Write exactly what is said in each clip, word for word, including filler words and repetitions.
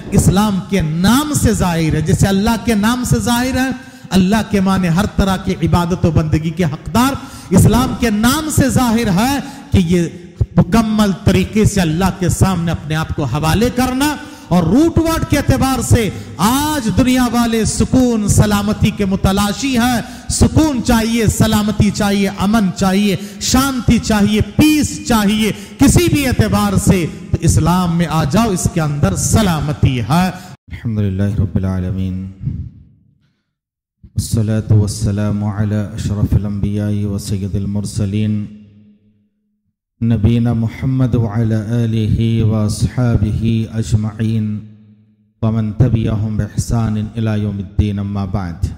اسلام کے نام سے ظاہر ہے. جیسے اللہ کے نام سے ظاہر ہے، اللہ کے معنی ہر طرح کی عبادت و بندگی کے حقدار، اسلام کے نام سے ظاہر ہے کہ یہ مکمل طریقے سے اللہ کے سامنے اپنے آپ کو حوالے کرنا. اور روٹ واٹ کے اعتبار سے آج دنیا والے سکون سلامتی کے متلاشی ہیں. سکون چاہیے، سلامتی چاہیے، امن چاہیے، شانتی چاہیے، پیس چاہیے، کسی بھی اعتبار سے تو اسلام میں آ جاؤ، اس کے اندر سلامتی ہے. الحمدللہ رب العالمین، والصلاة والسلام على اشرف الانبیاء وسید المرسلین نبینا محمد وعلى آلہ واصحابہ اجمعین ومن تبعهم بإحسان الى یوم الدین. اما بعد،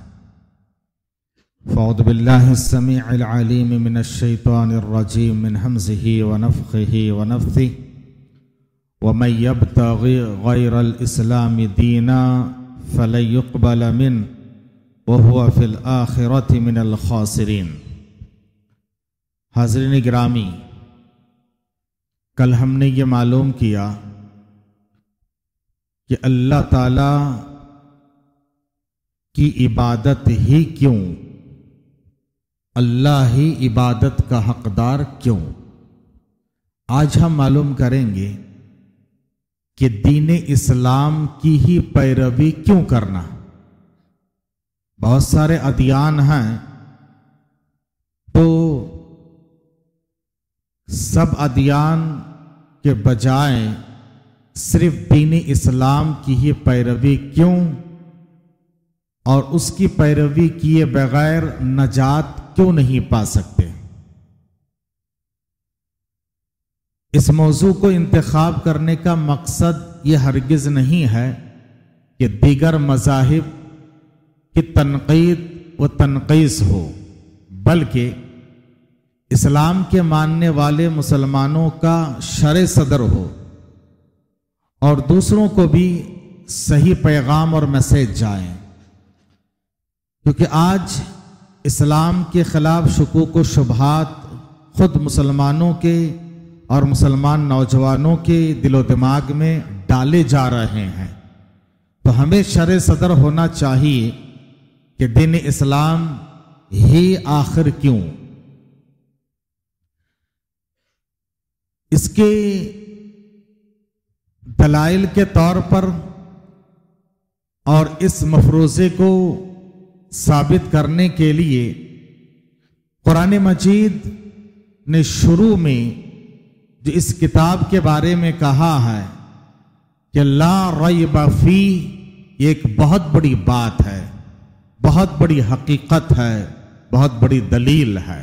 فاعوذ باللہ السمیع العلیم من الشیطان الرجیم من حمزہ ونفخہ ونفثہ. ومن یبتغ غیر الاسلام دینا فلن يقبل منہ وهو فی الآخرۃ من الخاسرین. حاضرین گرامی، کل ہم نے یہ معلوم کیا کہ اللہ تعالی کی عبادت ہی کیوں، اللہ ہی عبادت کا حقدار کیوں. آج ہم معلوم کریں گے کہ دین اسلام کی ہی پیروی کیوں کرنا. بہت سارے ادیان ہیں تو سب ادیان کے بجائے صرف دین اسلام کی ہی پیروی کیوں، اور اس کی پیروی کیے بغیر نجات کیوں نہیں پا سکتے. اس موضوع کو انتخاب کرنے کا مقصد یہ ہرگز نہیں ہے کہ دیگر مذاہب کی تنقید و تنقیص ہو، بلکہ اسلام کے ماننے والے مسلمانوں کا شرع صدر ہو اور دوسروں کو بھی صحیح پیغام اور میسج جائیں. کیونکہ آج اسلام کے خلاف شکوک و شبہات خود مسلمانوں کے اور مسلمان نوجوانوں کے دل و دماغ میں ڈالے جا رہے ہیں. تو ہمیں شرع صدر ہونا چاہیے کہ دین اسلام ہی آخر کیوں. اس کے دلائل کے طور پر اور اس مفروضے کو ثابت کرنے کے لیے قرآن مجید نے شروع میں جو اس کتاب کے بارے میں کہا ہے کہ لا ریب فیہ، یہ ایک بہت بڑی بات ہے، بہت بڑی حقیقت ہے، بہت بڑی دلیل ہے.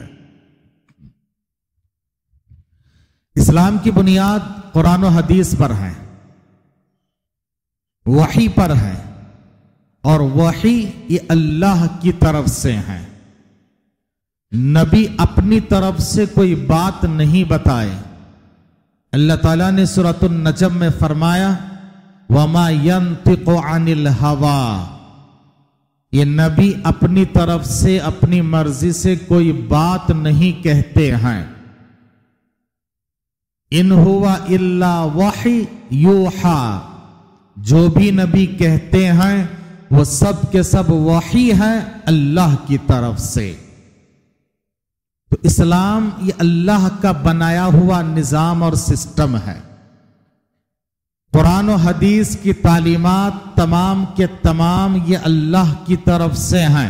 اسلام کی بنیاد قرآن و حدیث پر ہے، وحی پر ہے، اور وحی یہ اللہ کی طرف سے ہے. نبی اپنی طرف سے کوئی بات نہیں بتائے. اللہ تعالیٰ نے سورۃ النجم میں فرمایا وَمَا يَنطِقُ عَنِ الْهَوَىٰ، یہ نبی اپنی طرف سے اپنی مرضی سے کوئی بات نہیں کہتے ہیں. ان ہوا الا وحی یوحا، جو بھی نبی کہتے ہیں وہ سب کے سب وحی ہے اللہ کی طرف سے. تو اسلام یہ اللہ کا بنایا ہوا نظام اور سسٹم ہے. قرآن و حدیث کی تعلیمات تمام کے تمام یہ اللہ کی طرف سے ہیں.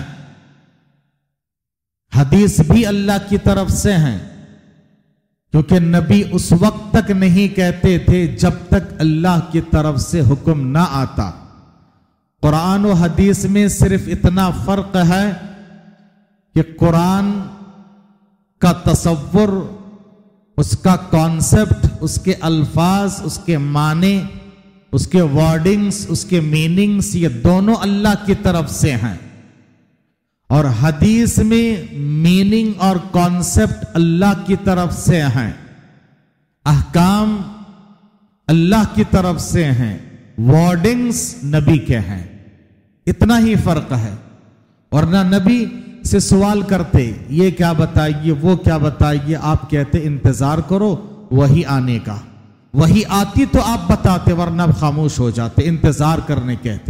حدیث بھی اللہ کی طرف سے ہیں، کیونکہ نبی اس وقت تک نہیں کہتے تھے جب تک اللہ کی طرف سے حکم نہ آتا. قرآن و حدیث میں صرف اتنا فرق ہے کہ قرآن کا تصور، اس کا کانسیپٹ، اس کے الفاظ، اس کے معنی، اس کے ورڈنگز، اس کے میننگز یہ دونوں اللہ کی طرف سے ہیں. اور حدیث میں میننگ اور کانسیپٹ اللہ کی طرف سے ہیں، احکام اللہ کی طرف سے ہیں، ورڈنگز نبی کے ہیں. اتنا ہی فرق ہے. ورنہ نبی سے سوال کرتے یہ کیا بتائیے وہ کیا بتائیے، آپ کہتے انتظار کرو وہی آنے کا. وہی آتی تو آپ بتاتے، ورنہ خاموش ہو جاتے، انتظار کرنے کہتے۔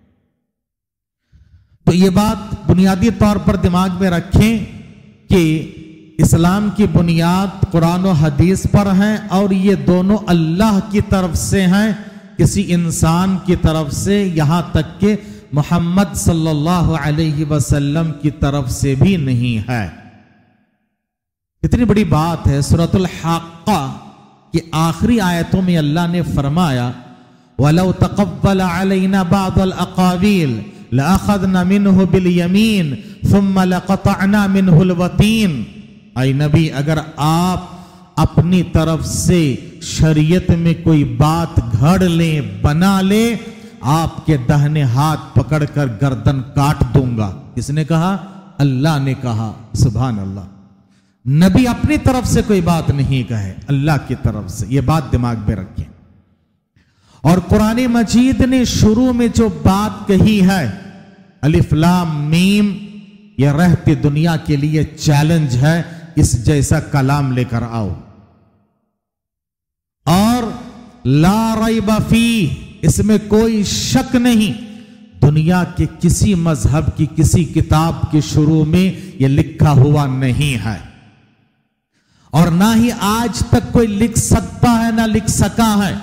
تو یہ بات بنیادی طور پر دماغ میں رکھیں کہ اسلام کی بنیاد قرآن و حدیث پر ہیں، اور یہ دونوں اللہ کی طرف سے ہیں، کسی انسان کی طرف سے، یہاں تک کہ محمد صلی اللہ علیہ وسلم کی طرف سے بھی نہیں ہے۔ اتنی بڑی بات ہے۔ سورۃ الحاقہ کی آخری آیتوں میں اللہ نے فرمایا وَلَوْ تَقَبَّلَ عَلَيْنَا بَعْضَ الْأَقَاوِيلِ لَأَخَذْنَا مِنْهُ بِالْيَمِينِ ثُمَّ لَقَطَعْنَا مِنْهُ الْوَتِينَ۔ اے نبی، اگر آپ اپنی طرف سے شریعت میں کوئی بات گھڑ لیں، بنا لیں، آپ کے دہنے ہاتھ پکڑ کر گردن کاٹ دوں گا۔ کس نے کہا؟ اللہ نے کہا۔ سبحان اللہ۔ نبی اپنی طرف سے کوئی بات نہیں کہے، اللہ کی طرف سے۔ یہ بات دماغ میں رکھیں۔ اور قرآن مجید نے شروع میں جو بات کہی ہے، الف لام میم، یہ رہتی دنیا کے لیے چیلنج ہے، اس جیسا کلام لے کر آؤ۔ اور لا ریب فیہ، اس میں کوئی شک نہیں، دنیا کے کسی مذہب کی کسی کتاب کے شروع میں یہ لکھا ہوا نہیں ہے، اور نہ ہی آج تک کوئی لکھ سکتا ہے، نہ لکھ سکا ہے۔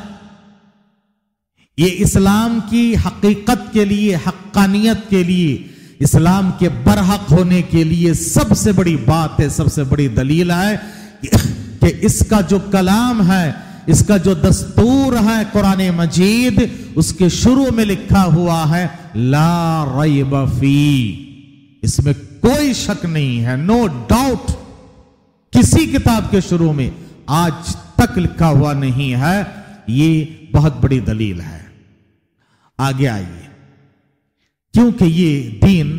یہ اسلام کی حقیقت کے لیے، حقانیت کے لیے، اسلام کے برحق ہونے کے لیے سب سے بڑی بات ہے، سب سے بڑی دلیل ہے کہ اس کا جو کلام ہے، اس کا جو دستور ہے قرآن مجید، اس کے شروع میں لکھا ہوا ہے لا ریب فیہ، اس میں کوئی شک نہیں ہے، نو ڈاؤٹ۔ کسی کتاب کے شروع میں آج تک لکھا ہوا نہیں ہے۔ یہ بہت بڑی دلیل ہے۔ آگے آئیے، کیونکہ یہ دین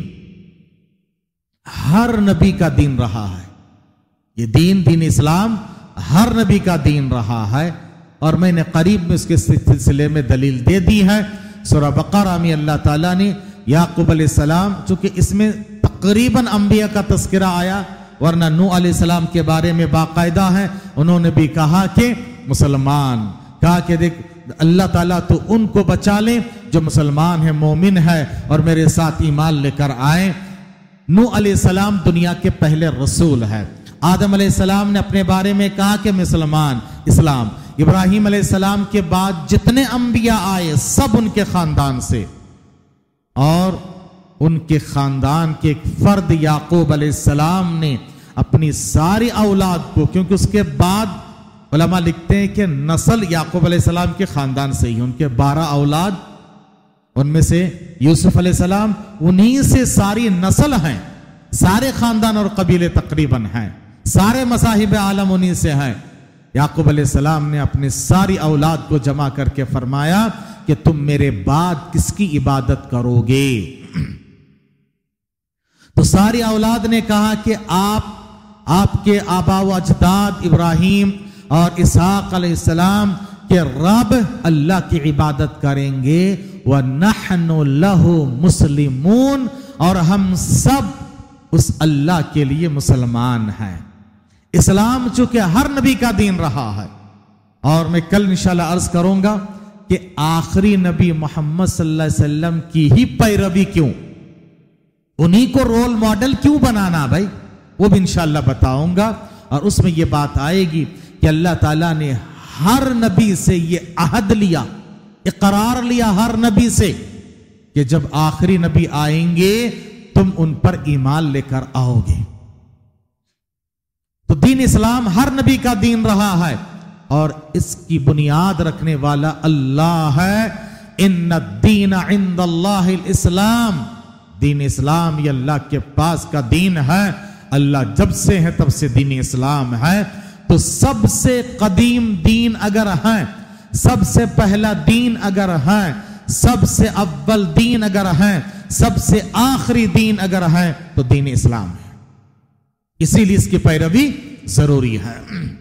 ہر نبی کا دین رہا ہے، یہ دین دین اسلام ہر نبی کا دین رہا ہے، اور میں نے قریب میں اس کے سلسلے میں دلیل دے دی ہے۔ سورہ بقرہ میں اللہ تعالیٰ نے یعقوب علیہ السلام، چونکہ اس میں تقریباً انبیاء کا تذکرہ آیا، ورنہ نوح علیہ السلام کے بارے میں باقاعدہ ہے، انہوں نے بھی کہا کہ مسلمان، کہا کہ دیکھ اللہ تعالیٰ تو ان کو بچا لے جو مسلمان ہے، مومن ہے، اور میرے ساتھ ایمان لے کر آئیں۔ نوح علیہ السلام دنیا کے پہلے رسول ہے۔ آدم علیہ السلام نے اپنے بارے میں کہا کہ مسلمان، اسلام۔ ابراہیم علیہ السلام کے بعد جتنے انبیاء آئے سب ان کے خاندان سے، اور ان کے خاندان کے ایک فرد یعقوب علیہ السلام نے اپنی ساری اولاد کو، کیونکہ اس کے بعد علماء لکھتے ہیں کہ نسل یعقوب علیہ السلام کے خاندان سے ہی، ان کے بارہ اولاد، ان میں سے یوسف علیہ السلام، انہی سے ساری نسل ہیں، سارے خاندان اور قبیلے تقریباً ہیں، سارے مذاہب عالم انہی سے ہیں۔ یعقوب علیہ السلام نے اپنی ساری اولاد کو جمع کر کے فرمایا کہ تم میرے بعد کس کی عبادت کرو گے؟ تو ساری اولاد نے کہا کہ آپ آپ کے آبا و اجداد ابراہیم اور اسحاق علیہ السلام کے رب اللہ کی عبادت کریں گے، وَنَحْنُ لَهُ مُسْلِمُونَ، اور ہم سب اس اللہ کے لیے مسلمان ہیں۔ اسلام چونکہ ہر نبی کا دین رہا ہے، اور میں کل انشاءاللہ عرض کروں گا کہ آخری نبی محمد صلی اللہ علیہ وسلم کی ہی پیروی کیوں، انہی کو رول ماڈل کیوں بنانا بھائی، وہ بھی انشاءاللہ بتاؤں گا۔ اور اس میں یہ بات آئے گی کہ اللہ تعالیٰ نے ہر نبی سے یہ عہد لیا، اقرار لیا ہر نبی سے کہ جب آخری نبی آئیں گے تم ان پر ایمان لے کر آؤ گے۔ تو دین اسلام ہر نبی کا دین رہا ہے، اور اس کی بنیاد رکھنے والا اللہ ہے۔ ان الدین عند اللہ الاسلام، دین اسلام یہ اللہ کے پاس کا دین ہے، اللہ جب سے ہے تب سے دین اسلام ہے۔ تو سب سے قدیم دین اگر ہے، سب سے پہلا دین اگر ہے، سب سے اول دین اگر ہے، سب سے آخری دین اگر ہے تو دین اسلام ہے، اسی لیے اس کی پیروی ضروری ہے۔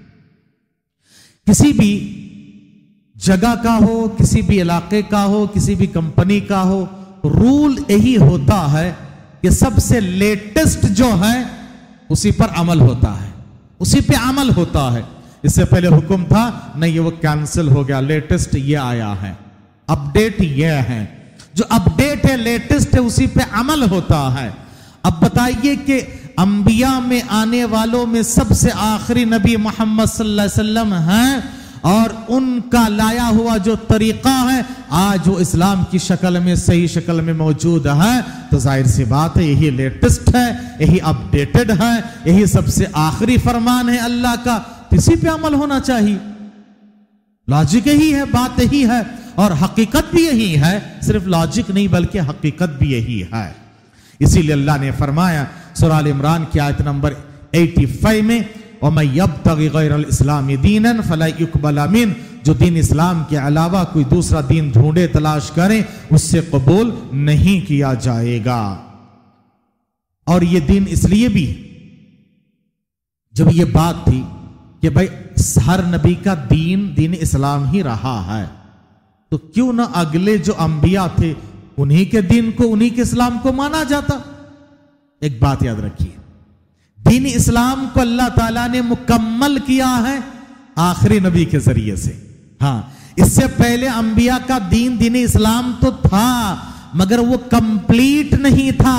کسی بھی جگہ کا ہو، کسی بھی علاقے کا ہو، کسی بھی کمپنی کا ہو، رول یہی ہوتا ہے کہ سب سے لیٹسٹ جو ہے اسی پر عمل ہوتا ہے، اسی پہ عمل ہوتا ہے۔ اس سے پہلے حکم تھا نہیں، یہ وہ کینسل ہو گیا، لیٹسٹ یہ آیا ہے، اپڈیٹ یہ ہے، جو اپڈیٹ ہے لیٹسٹ ہے اسی پہ عمل ہوتا ہے۔ اب بتائیے کہ انبیاء میں آنے والوں میں سب سے آخری نبی محمد صلی اللہ علیہ وسلم ہیں، اور ان کا لایا ہوا جو طریقہ ہے آج وہ اسلام کی شکل میں، صحیح شکل میں موجود ہے، تو ظاہر سی بات ہے یہی لیٹسٹ ہے، یہی اپڈیٹڈ ہے، یہی سب سے آخری فرمان ہے اللہ کا، اسی پہ عمل ہونا چاہیے۔ لاجک یہی ہے، بات یہی ہے، اور حقیقت بھی یہی ہے، صرف لاجک نہیں بلکہ حقیقت بھی یہی ہے۔ اسی لیے اللہ نے فرمایا سورہ آل عمران کی آیت نمبر پچاسی میں، وَمَن يَبْتَغِ غَيْرَ الْإِسْلَامِ دِينًا فَلَا يُقْبَلَ مِنْهُ، جو دین اسلام کے علاوہ کوئی دوسرا دین ڈھونڈے تلاش کریں اس سے قبول نہیں کیا جائے گا۔ اور یہ دین اس لیے بھی، جب یہ بات تھی کہ بھائی ہر نبی کا دین دین اسلام ہی رہا ہے، تو کیوں نہ اگلے جو انبیاء تھے انہی کے دین کو، انہی کے اسلام کو مانا جاتا۔ ایک بات یاد رکھیے، دین اسلام کو اللہ تعالیٰ نے مکمل کیا ہے آخری نبی کے ذریعے سے۔ ہاں، اس سے پہلے انبیاء کا دین دین اسلام تو تھا، مگر وہ کمپلیٹ نہیں تھا،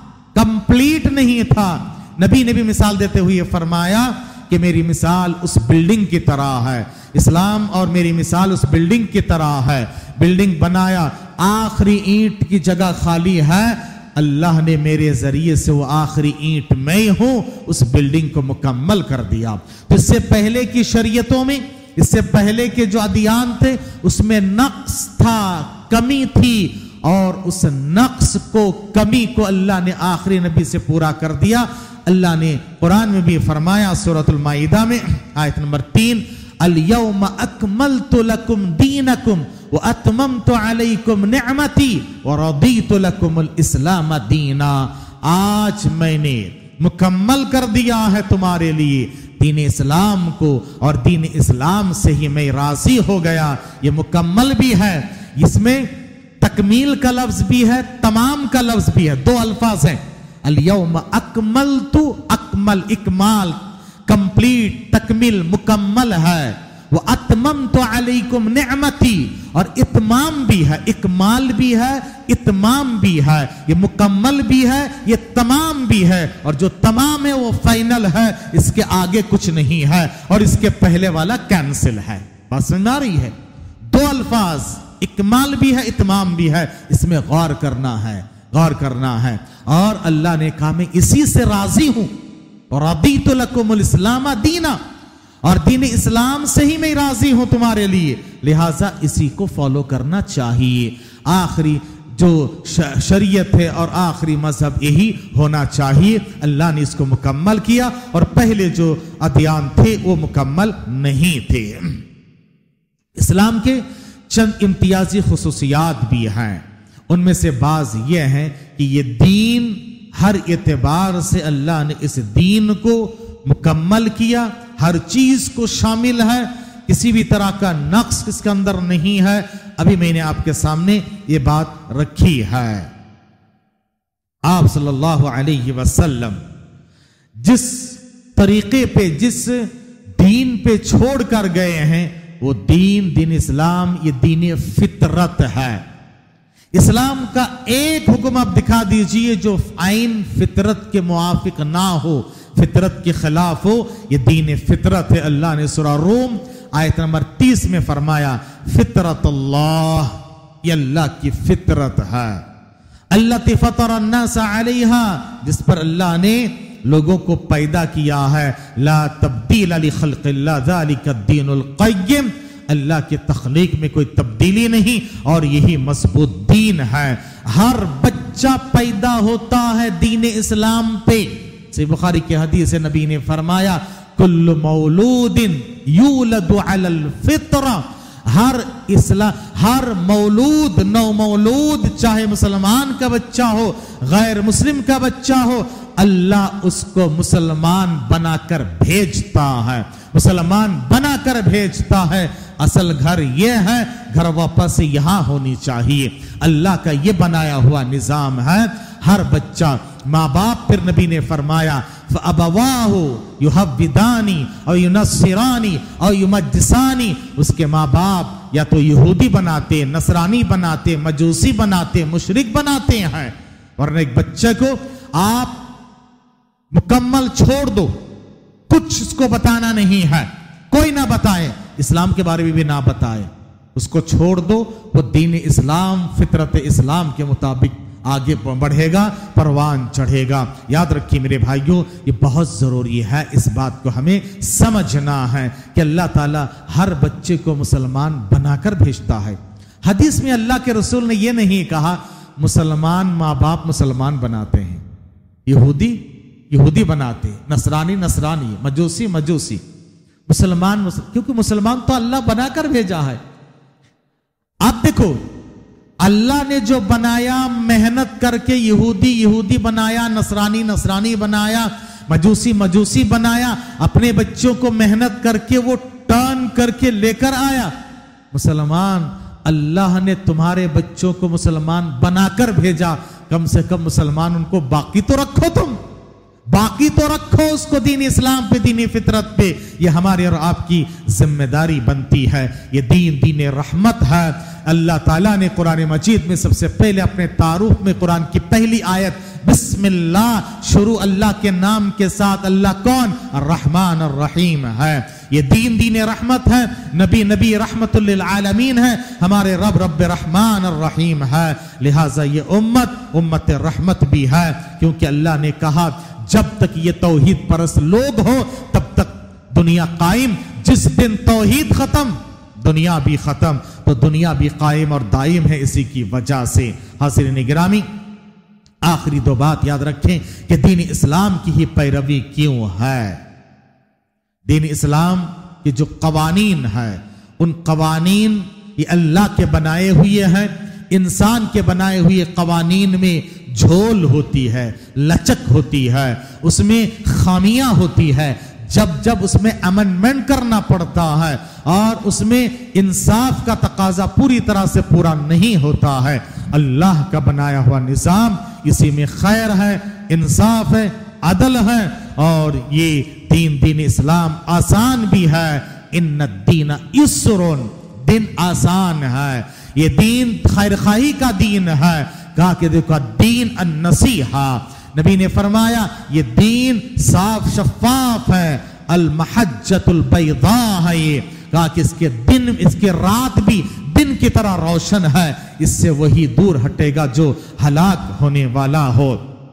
کمپلیٹ نہیں تھا۔ نبی نے بھی مثال دیتے ہوئے فرمایا کہ میری مثال اس بلڈنگ کی طرح ہے، اسلام اور میری مثال اس بلڈنگ کی طرح ہے۔ بلڈنگ بنایا، آخری اینٹ کی جگہ خالی ہے، اللہ نے میرے ذریعے سے وہ آخری اینٹ میں ہوں، اس بلڈنگ کو مکمل کر دیا۔ تو اس سے پہلے کی شریعتوں میں، اس سے پہلے کے جو ادیان تھے اس میں نقص تھا، کمی تھی، اور اس نقص کو، کمی کو اللہ نے آخری نبی سے پورا کر دیا۔ اللہ نے قرآن میں بھی فرمایا سورۃ المائدہ میں آیت نمبر تین، اليوم اکملت لکم دینکم واتممت علیکم نعمتی ورضیت لکم الاسلام دینا، آج میں نے مکمل کر دیا ہے تمہارے لیے دین اسلام کو، اور دین اسلام سے ہی میں راضی ہو گیا۔ یہ مکمل بھی ہے، اس میں تکمیل کا لفظ بھی ہے، تمام کا لفظ بھی ہے، دو الفاظ ہیں۔ الیوم اکملت، اکمل، اکمال، کمپلیٹ، تکمیل، مکمل ہے۔ وَأَتْمَمْتُ عَلَيْكُمْ نِعْمَتِي، اور اتمام بھی ہے، اکمال بھی ہے، اتمام بھی ہے، یہ مکمل بھی ہے، یہ تمام بھی ہے، اور جو تمام ہے وہ فائنل ہے، اس کے آگے کچھ نہیں ہے، اور اس کے پہلے والا کینسل ہے۔ بات سمجھ آ رہی ہے؟ دو الفاظ، اکمال بھی ہے، اتمام بھی ہے، اس میں غور کرنا ہے، غور کرنا ہے۔ اور اللہ نے کہا میں اسی سے راضی ہوں، رضیت لکم الاسلام دینا، اور دین اسلام سے ہی میں راضی ہوں تمہارے لیے، لہٰذا اسی کو فالو کرنا چاہیے۔ آخری جو شریعت ہے اور آخری مذہب یہی ہونا چاہیے۔ اللہ نے اس کو مکمل کیا، اور پہلے جو ادیان تھے وہ مکمل نہیں تھے۔ اسلام کے چند امتیازی خصوصیات بھی ہیں، ان میں سے بعض یہ ہیں کہ یہ دین ہر اعتبار سے اللہ نے اس دین کو مکمل کیا، ہر چیز کو شامل ہے، کسی بھی طرح کا نقص اس کے اندر نہیں ہے۔ ابھی میں نے آپ کے سامنے یہ بات رکھی ہے، آپ صلی اللہ علیہ وسلم جس طریقے پہ، جس دین پہ چھوڑ کر گئے ہیں، وہ دین دین اسلام یہ دین فطرت ہے۔ اسلام کا ایک حکم آپ دکھا دیجئے جو عین فطرت کے موافق نہ ہو، فطرت کے خلاف ہو، یہ دین فطرت ہے۔ اللہ نے سورہ روم آیت نمبر تیس میں فرمایا فطرت اللہ، یہ اللہ کی فطرت ہے، التی فطر الناس علیہا، جس پر اللہ نے لوگوں کو پیدا کیا ہے، لا تبدیل لخلق اللہ ذالک الدین القیم، اللہ کی تخلیق میں کوئی تبدیلی نہیں، اور یہی مضبوط دین ہے۔ ہر بچہ پیدا ہوتا ہے دین اسلام پہ۔ صحیح بخاری کی حدیث ہے، نبی نے فرمایا کل مولود یولد علی الفطرہ، ہر اسلام، ہر مولود، نو مولود، چاہے مسلمان کا بچہ ہو، غیر مسلم کا بچہ ہو، اللہ اس کو مسلمان بنا کر بھیجتا ہے، مسلمان بنا کر بھیجتا ہے۔ اصل گھر یہ ہے، گھر واپس یہاں ہونی چاہیے۔ اللہ کا یہ بنایا ہوا نظام ہے، ہر بچہ ماں باپ پھر نبی نے فرمایا فَأَبَوَاهُ يُحَوِّدَانِ اور يُنَصِّرَانِ اور يُمَجِّسَانِ، اس کے ماں باپ یا تو یہودی بناتے، نصرانی بناتے، مجوسی بناتے، مشرک بناتے ہیں، ورنہ ایک بچے کو آپ مکمل چھوڑ دو، کچھ اس کو بتانا نہیں ہے، کوئی نہ بتائے، اسلام کے بارے میں بھی نہ بتائے، اس کو چھوڑ دو، وہ دین اسلام فطرت اسلام کے مطابق آگے بڑھے گا، پروان چڑھے گا۔ یاد رکھیے میرے بھائیوں، یہ بہت ضروری ہے، اس بات کو ہمیں سمجھنا ہے کہ اللہ تعالیٰ ہر بچے کو مسلمان بنا کر بھیجتا ہے۔ حدیث میں اللہ کے رسول نے یہ نہیں کہا مسلمان ماں باپ مسلمان بناتے ہیں، یہودی یہودی بناتے، نصرانی نصرانی، مجوسی مجوسی، مسلمان مسلمان، کیونکہ مسلمان تو اللہ بنا کر بھیجا ہے۔ آپ دیکھو اللہ نے جو بنایا، محنت کر کے یہودی یہودی بنایا، نصرانی نصرانی بنایا، مجوسی مجوسی بنایا، اپنے بچوں کو محنت کر کے وہ ٹرن کر کے لے کر آیا۔ مسلمان اللہ نے تمہارے بچوں کو مسلمان بنا کر بھیجا، کم سے کم مسلمان ان کو باقی تو رکھو، تم باقی تو رکھو اس کو دین اسلام پہ، دینی فطرت پہ، یہ ہماری اور آپ کی ذمہ داری بنتی ہے۔ یہ دین دین رحمت ہے۔ اللہ تعالیٰ نے قرآن مجید میں سب سے پہلے اپنے تعارف میں قرآن کی پہلی آیت بسم اللہ، شروع اللہ کے نام کے ساتھ۔ اللہ کون؟ الرحمن الرحیم ہے۔ یہ دین دین رحمت ہے، نبی نبی رحمت للعالمین ہے، ہمارے رب رب رحمان الرحیم ہے، لہٰذا یہ امت امت رحمت بھی ہے، کیونکہ اللہ نے کہا جب تک یہ توحید پرست لوگ ہو تب تک دنیا قائم، جس دن توحید ختم دنیا بھی ختم، تو دنیا بھی قائم اور دائم ہے اسی کی وجہ سے۔ حاضرین گرامی، آخری دو بات یاد رکھیں کہ دین اسلام کی ہی پیروی کیوں ہے۔ دین اسلام کے جو قوانین ہیں، ان قوانین یہ اللہ کے بنائے ہوئے ہیں۔ انسان کے بنائے ہوئے قوانین میں جھول ہوتی ہے، لچک ہوتی ہے، اس میں خامیاں ہوتی ہے، جب جب اس میں امنڈمنٹ کرنا پڑتا ہے اور اس میں انصاف کا تقاضا پوری طرح سے پورا نہیں ہوتا ہے۔ اللہ کا بنایا ہوا نظام، اسی میں خیر ہے، انصاف ہے، عدل ہے، اور یہ دین دین اسلام آسان بھی ہے۔ ان الدین یسر، دین آسان ہے، یہ دین خیر خواہی کا دین ہے۔ کہا کہ دیکھو دین النصیحہ، نبی نے فرمایا یہ دین صاف شفاف ہے، المحجۃ البیضاء ہے یہ، کہا کہ اس کے دن اس کے رات بھی دن کی طرح روشن ہے، اس سے وہی دور ہٹے گا جو ہلاک ہونے والا ہو۔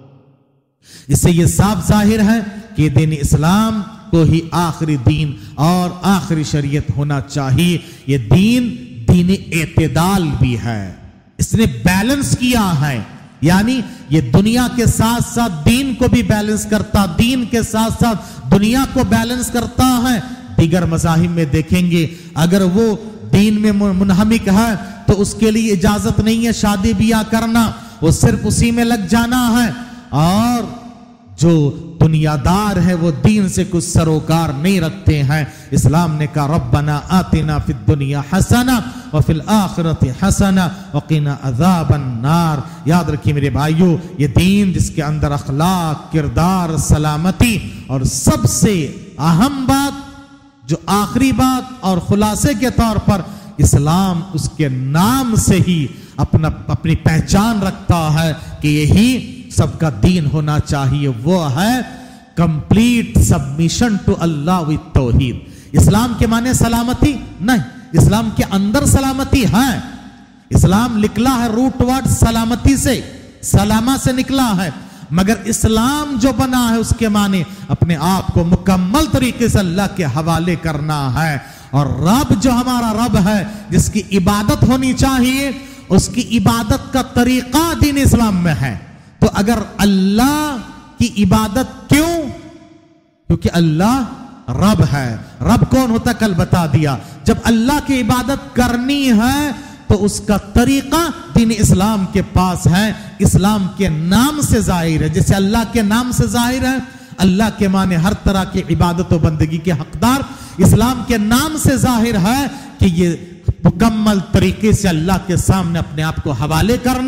اس سے یہ صاف ظاہر ہے کہ دین اسلام کو ہی آخری دین اور آخری شریعت ہونا چاہیے۔ یہ دین دین اعتدال بھی ہے، اس نے بیلنس کیا ہے، یعنی یہ دنیا کے ساتھ ساتھ دین کو بھی بیلنس کرتا، دین کے ساتھ ساتھ دنیا کو بیلنس کرتا ہے۔ دیگر مذاہب میں دیکھیں گے اگر وہ دین میں منہمک ہے تو اس کے لیے اجازت نہیں ہے شادی بیاہ کرنا، وہ صرف اسی میں لگ جانا ہے، اور جو دنیا دار ہے وہ دین سے کچھ سروکار نہیں رکھتے ہیں۔ اسلام نے کہا ربنا آتنا فی الدنیا حسنہ وفی الآخرۃ حسنہ وقنا عذاب النار۔ یاد رکھیے میرے بھائیو، یہ دین جس کے اندر اخلاق، کردار، سلامتی، اور سب سے اہم بات جو آخری بات اور خلاصے کے طور پر اسلام اس کے نام سے ہی اپنا اپنی پہچان رکھتا ہے کہ یہی سب کا دین ہونا چاہیے، وہ ہے complete submission to Allah with توحید۔ اسلام کے معنی سلامتی نہیں، اسلام کے اندر سلامتی ہے، اسلام نکلا ہے روٹ ورڈ سلامتی سے، سلامہ سے نکلا ہے، مگر اسلام جو بنا ہے اس کے معنی اپنے آپ کو مکمل طریقے سے اللہ کے حوالے کرنا ہے، اور رب جو ہمارا رب ہے جس کی عبادت ہونی چاہیے اس کی عبادت کا طریقہ دین اسلام میں ہے۔ تو اگر اللہ کی عبادت کیوں؟ کیونکہ اللہ رب ہے۔ رب کون ہوتا کل بتا دیا۔ جب اللہ کی عبادت کرنی ہے تو اس کا طریقہ دین اسلام کے پاس ہے، اسلام کے نام سے ظاہر ہے۔ جیسے اللہ کے نام سے ظاہر ہے، اللہ کے معنی ہر طرح کی عبادت و بندگی کے حقدار، اسلام کے نام سے ظاہر ہے کہ یہ مکمل طریقے سے اللہ کے سامنے اپنے آپ کو حوالے کرنا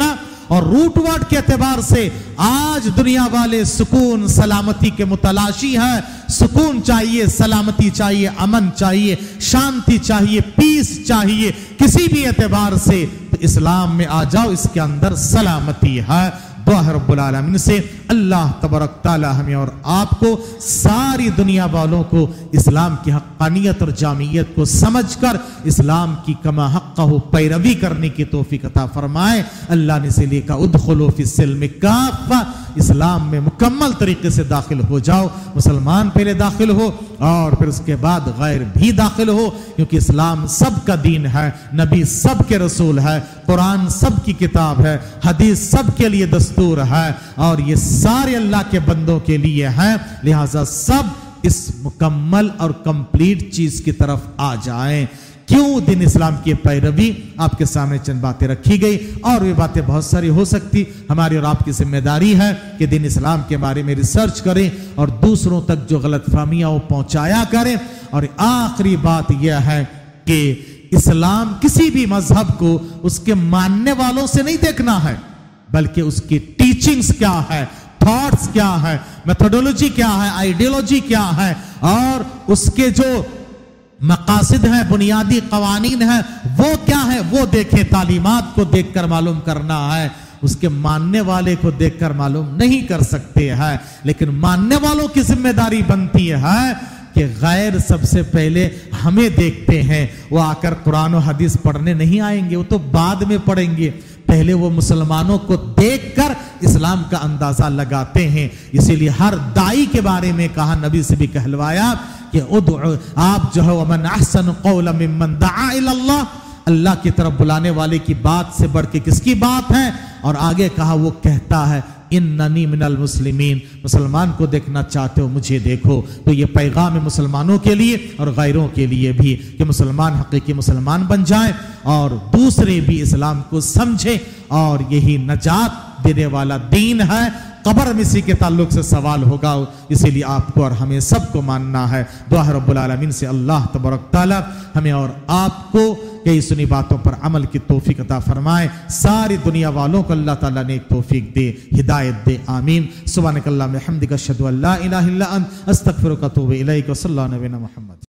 اور روٹ ورڈ کے اعتبار سے آج دنیا والے سکون سلامتی کے متلاشی ہیں. سکون چاہیے, سلامتی چاہیے, امن چاہیے, شانتی چاہیے, پیس چاہیے, کسی بھی اعتبار سے تو اسلام میں آ جاؤ, اس کے اندر سلامتی ہے. دعا رب العالمین سے اللہ تبارک تعالی ہمیں اور آپ کو ساری دنیا والوں کو اسلام کی حقانیت اور جامعیت کو سمجھ کر اسلام کی کما حقہ پیروی کرنے کی توفیق عطا فرمائے. اللہ نے سے لے کہا ادخلوا فی السلم کافہ, اسلام میں مکمل طریقے سے داخل ہو جاؤ. مسلمان پہلے داخل ہو اور پھر اس کے بعد غیر بھی داخل ہو, کیونکہ اسلام سب کا دین ہے, نبی سب کے رسول ہے, قرآن سب کی کتاب ہے, حدیث سب کے لیے دستور ہے, اور یہ سارے اللہ کے بندوں کے لیے ہیں. لہٰذا سب اس مکمل اور کمپلیٹ چیز کی طرف آ جائیں. کیوں دین اسلام کی پیروی؟ آپ کے سامنے چند باتیں رکھی گئی, اور یہ باتیں بہت ساری ہو سکتی. ہماری اور آپ کی ذمہ داری ہے کہ دین اسلام کے بارے میں ریسرچ کریں اور دوسروں تک جو غلط فہمیاں وہ پہنچایا کریں. اور آخری بات یہ ہے کہ اسلام کسی بھی مذہب کو اس کے ماننے والوں سے نہیں دیکھنا ہے, بلکہ اس کی ٹیچنگز کیا ہے, تھاٹس کیا ہے, میتھڈولوجی کیا ہے, آئیڈیالوجی کیا ہے, اور اس کے جو مقاصد ہیں, بنیادی قوانین ہیں, وہ کیا ہے, وہ دیکھیں. تعلیمات کو دیکھ کر معلوم کرنا ہے, اس کے ماننے والے کو دیکھ کر معلوم نہیں کر سکتے ہیں. لیکن ماننے والوں کی ذمہ داری بنتی ہے کہ غیر سب سے پہلے ہمیں دیکھتے ہیں. وہ آ کر قرآن و حدیث پڑھنے نہیں آئیں گے, وہ تو بعد میں پڑھیں گے. پہلے وہ مسلمانوں کو دیکھ کر اسلام کا اندازہ لگاتے ہیں. اسی لیے ہر دائی کے بارے میں کہا, نبی سے بھی کہلوایا کہ ادعو, آپ جو ہے ومن احسن قولا ممن دعا الی اللہ, اللہ کی طرف بلانے والے کی بات سے بڑھ کے کس کی بات ہے. اور آگے کہا وہ کہتا ہے اننی من المسلمین, مسلمان کو دیکھنا چاہتے ہو مجھے دیکھو. تو یہ پیغام ہے مسلمانوں کے لیے اور غیروں کے لیے بھی کہ مسلمان حقیقی مسلمان بن جائیں اور دوسرے بھی اسلام کو سمجھیں, اور یہی نجات دینے والا دین ہے. قبر میں اسی کے تعلق سے سوال ہوگا, اسی لیے آپ کو اور ہمیں سب کو ماننا ہے. دعا رب العالمین سے اللہ تبارک تعالی ہمیں اور آپ کو کئی سنی باتوں پر عمل کی توفیق عطا فرمائے. ساری دنیا والوں کو اللہ تعالیٰ نے ایک توفیق دے, ہدایت دے. آمین. سبحانک اللہم وبحمدک اشہد ان لا الہ الا انت استغفرک و اتوب الیک. صلی اللہ علیہ وسلم محمد.